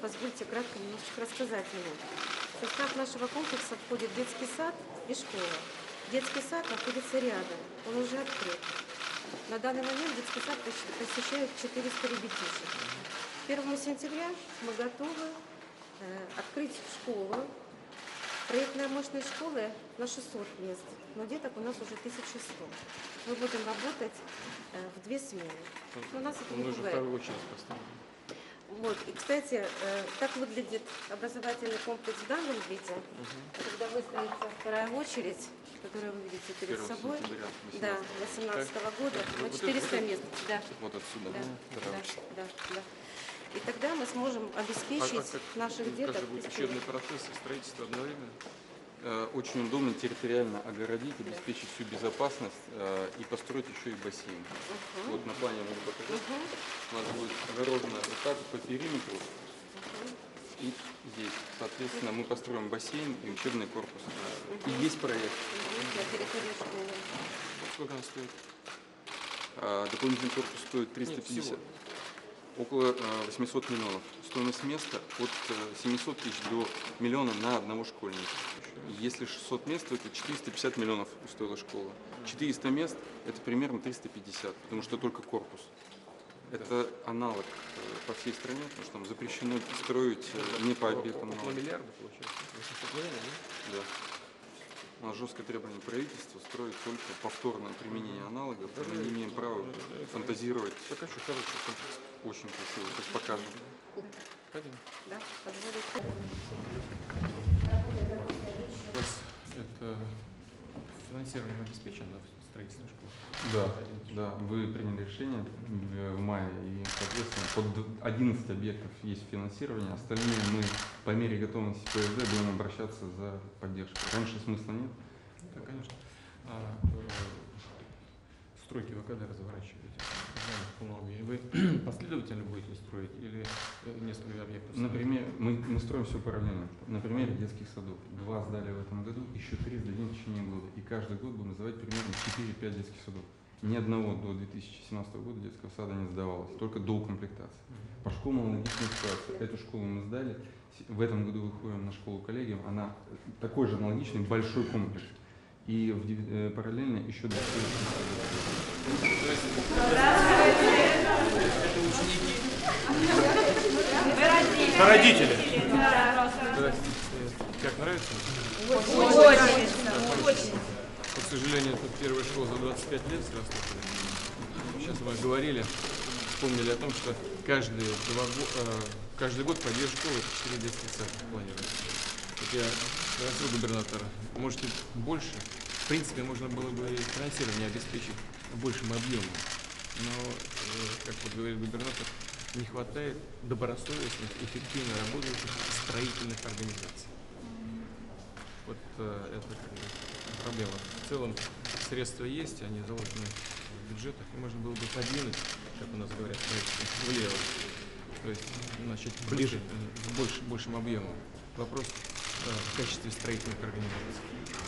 позвольте кратко немножечко рассказать о нем. В состав нашего комплекса входит детский сад и школа. Детский сад находится рядом, он уже открыт. На данный момент детский сад посещают 400 ребятишек. 1 сентября мы готовы открыть школу. Проектная мощность школы на 600 мест, но деток у нас уже 1100. Мы будем работать в 2 смены. Но нас это не мы же пугает. вторую очередь поставили. Вот. И, кстати, так выглядит образовательный комплекс в данном виде. Когда выстроится вторая очередь, которую вы видите перед собой, да, 2018 года, на 400 мест. Да. Вот отсюда. Да. И тогда мы сможем обеспечить наших деток. Как же будет учебный процесс и строительство одновременно? Очень удобно территориально огородить, обеспечить всю безопасность и построить еще и бассейн. Вот на плане могу показать. У нас будет огорожено вот так по периметру. И здесь, соответственно, мы построим бассейн и учебный корпус. И есть проект. На территории школы. Сколько он стоит? Дополнительный корпус стоит 350. Около 800 миллионов. Стоимость места от 700 тысяч до миллиона на одного школьника. Если 600 мест, то это 450 миллионов стоила школа. 400 мест – это примерно 350, потому что только корпус. Это аналог по всей стране, потому что там запрещено строить не по объектам. Около миллиарда получается? 800 миллионов, да? Да. У нас жесткое требование правительства строить только повторное применение аналогов. Мы не имеем права фантазировать. Так, очень хороший комплекс. Очень красиво. Сейчас покажем. Пойдем. Да, позволите. У вас это финансирование обеспечено в строительстве школы? Да, вы приняли решение в мае, и, соответственно, под 11 объектов есть финансирование, остальные мы по мере готовности ПСД будем обращаться за поддержкой. Раньше смысла нет. Да, конечно. Стройки вы когда разворачиваете? Вы последовательно будете строить или несколько объектов? Например, мы строим все параллельно. На примере детских садов. 2 сдали в этом году, еще 3 сдадим в течение года. И каждый год будем сдавать примерно 4-5 детских садов. Ни одного до 2017 года детского сада не сдавалось, только до комплектации. По школам аналогичная ситуация. Эту школу мы сдали. В этом году выходим на школу коллегиум. Она такой же аналогичный большой комплекс. И параллельно еще 2 Это родители. Как нравится? Очень. К сожалению, это первая школа за 25 лет сросла. Сейчас мы говорили, вспомнили о том, что каждый год по 2 школы, 4 детских сада планируется. Вот я спросил губернатора, может больше? В принципе, можно было бы и финансирование обеспечить большим объемом. Но, как вот говорит губернатор, не хватает добросовестных, эффективно работающих строительных организаций. Вот это проблема. В целом средства есть, они заложены в бюджетах, и можно было бы подвинуть, как у нас говорят, влево. То есть начать ближе, с большим объемом. Вопрос в качестве строительных организаций.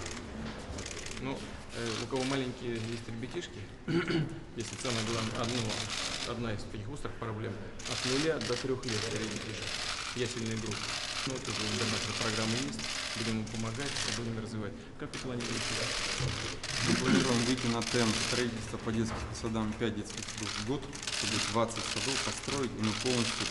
Ну, у кого маленькие есть ребятишки, если самое главное, одна из таких острых проблем, от 0 до 3 лет для ребятишек, ясельные группы. Ну, это же у программы есть, будем им помогать, будем развивать. Как вы планируете? Мы планируем выйти на темп строительства по детским садам 5 детских садов в год, чтобы 20 садов построить, и мы полностью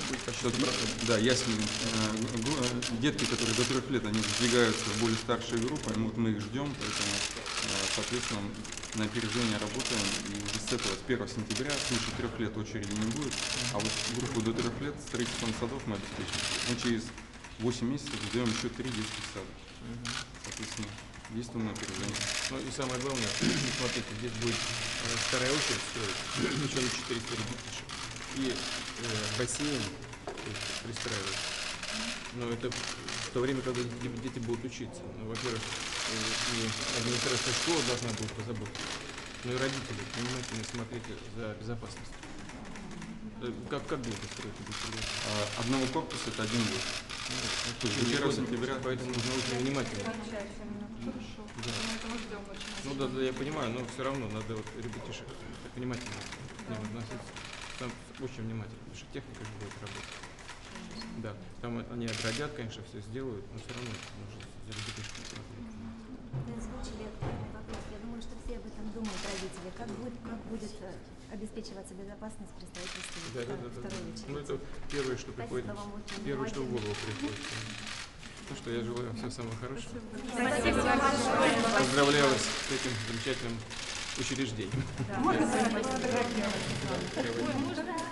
да, ясельные детки, которые до 3 лет, они сдвигаются в более старшие группы, мы их ждем, поэтому, соответственно, на опережение работаем, и уже с 1 сентября, свыше 3 лет очереди не будет, а вот группу до 3 лет строительством садов мы обеспечим. Мы через 8 месяцев ждем еще 3 детских сада. Соответственно, действуем на опережение. Ну и самое главное, смотрите, здесь будет вторая очередь строить, еще на 400 ребятишек, и бассейн пристраивать. Но это в то время, когда дети будут учиться. Ну, во-первых, и администрация школы должна будет позаботиться, но и родители внимательно смотрите за безопасностью. Как будете строить? Одного корпуса это 1 год. То есть до 1 сентября. Поэтому нужно очень внимательно. Хорошо. Да. Мы этого ждем очень. Ну да, я понимаю, но все равно надо вот ребятишек так внимательно к ним относиться. Там очень внимательно, потому что техника же будет работать. Да, там они отрадят, конечно, все сделают, но все равно нужно за ребятишками смотреть. Вы озвучили актуальный вопрос. Я думаю, что все об этом думают, родители. Как будет обеспечиваться безопасность при строительстве второй Ну, ученицы? это первое, что приходит, Спасибо вам очень первое, что в внимательно. голову приходит. Ну что, я желаю вам всего самого хорошего. Спасибо большое. Поздравляю вас с этим замечательным учреждением. Спасибо.